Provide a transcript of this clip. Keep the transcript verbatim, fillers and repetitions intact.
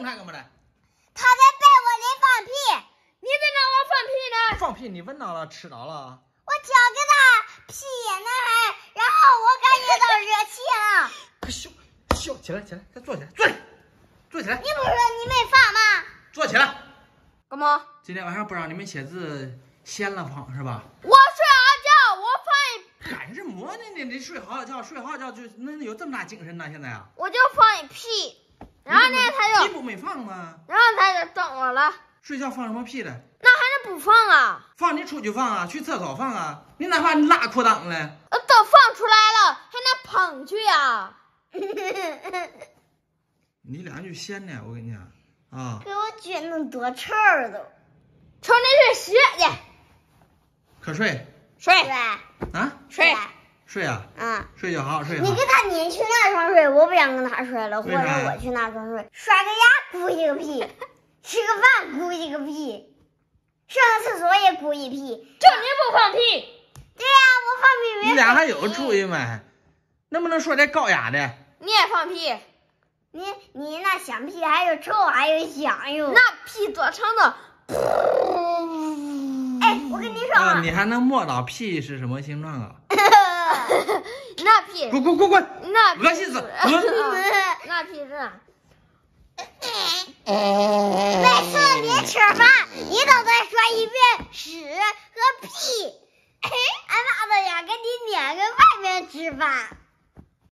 他干嘛来？ 他在被窝里放屁。 你在让我放屁呢？ 放屁你闻到了，吃着了。 我嚼给他屁呢还，然后我感觉到热气了。 快笑笑起来，起来，再坐起来，坐起来，坐起来。 你不是说你没放吗？ 坐起来。 干嘛？ 今天晚上不让你们写字，闲了慌是吧？ 我睡好觉，我放一。 干什么呢？你你睡好觉，睡好觉就能有这么大精神呢？现在啊？ 我就放一屁，然后呢他就， 你不没放吗？ 然后他就等我了。 睡觉放什么屁了？ 那还能不放啊？ 放你出去放啊，去厕所放啊。你哪怕你拉裤裆了， 呃，都放出来了，还能捧去啊？ 你俩就闲呢，我跟你讲啊。 给我撅那么多臭儿都。 瞅你去洗去。 可睡睡对。 啊？ 睡。 睡啊？ 嗯。 睡就好，睡好。 你给他你去那床睡，我不想跟他睡了，或者我去那床睡。刷个牙咕一个屁，吃个饭咕一个屁，上个厕所也咕一屁。 就你不放屁。 对呀、啊，我放屁没。 你俩还有主意没？能不能说点高雅的？ 你也放屁。 你你那香屁还有臭还有香哟。 那屁多长的？ 哎，我跟你说啊，你还能摸到屁是什么形状啊？ 那屁， 滚滚滚滚！ 那恶心死！ 那屁是。 每次你吃饭，你都得说一遍屎和屁。俺妈都想跟你撵个外面吃饭。